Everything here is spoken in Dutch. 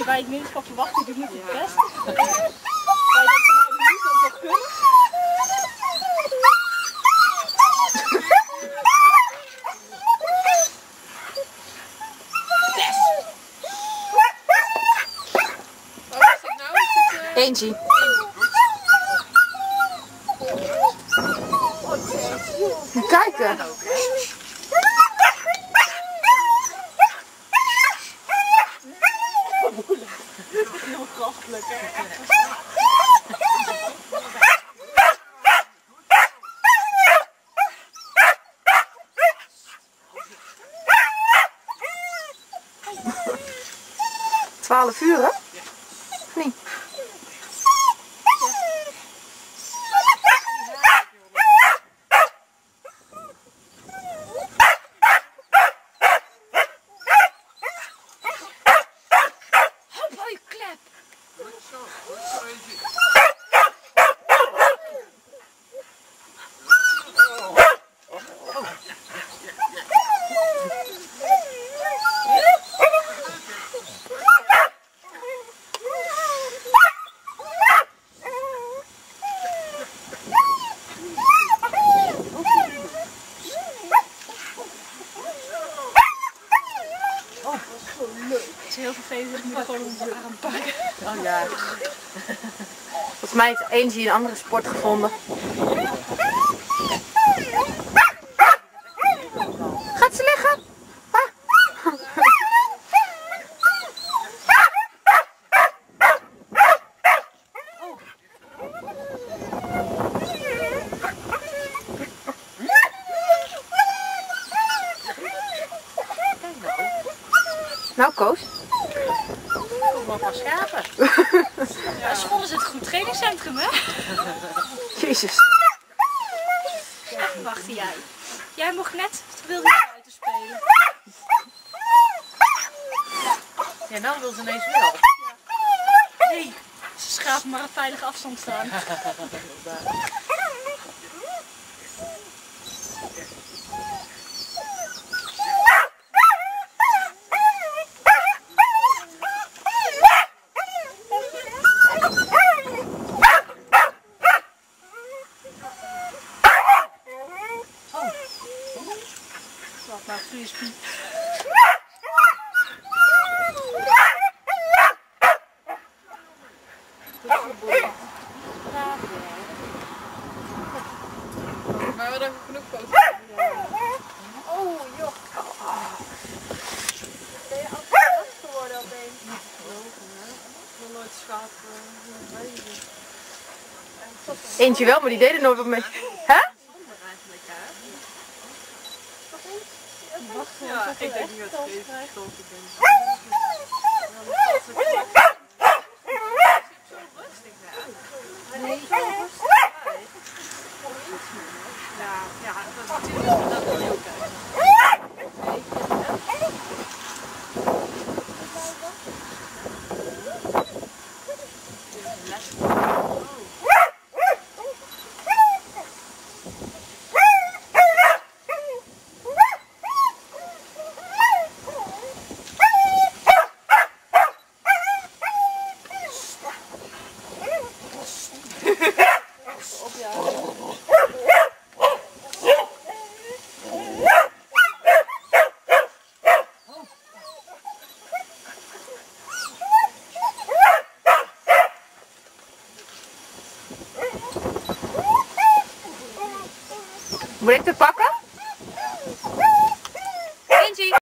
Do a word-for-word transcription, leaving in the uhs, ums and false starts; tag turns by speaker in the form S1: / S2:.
S1: dingen waar je het minst van verwacht, die doen het het best. Waar je denkt van, nou, die moet ook nog kunnen.
S2: Eentje. Kijken.
S1: Heel krachtelijk, hè?
S2: Twaalf uur, hè? Nee.
S1: Het is heel vervelend, ik moet gewoon om de arm pakken.
S2: Oh ja. Volgens mij heeft Eentje een andere sport gevonden. Gaat ze liggen? Ah. Nou, Koos.
S1: Kom maar pas schapen. Ja, school is het goed trainingscentrum, hè?
S2: Jezus.
S1: Ach, wacht jij. Jij mocht net, wilde je buiten spelen.
S3: Ja, nou wil ze ineens wel.
S1: Nee, ze schapen maar op veilige afstand staan. Wacht maar, frisbee.
S3: Maar we hebben genoeg foto's.
S1: Oh joh. Ben je enthousiast geworden opeens?
S3: Ik wil nooit schapen.
S2: Eentje wel, maar die deed er nooit wat mee. Hè?
S3: Ja, ik denk niet dat het even
S1: Nee,
S3: Ja, ja, dat is natuurlijk dat wil je ook kijken.
S2: Moet ik het pakken?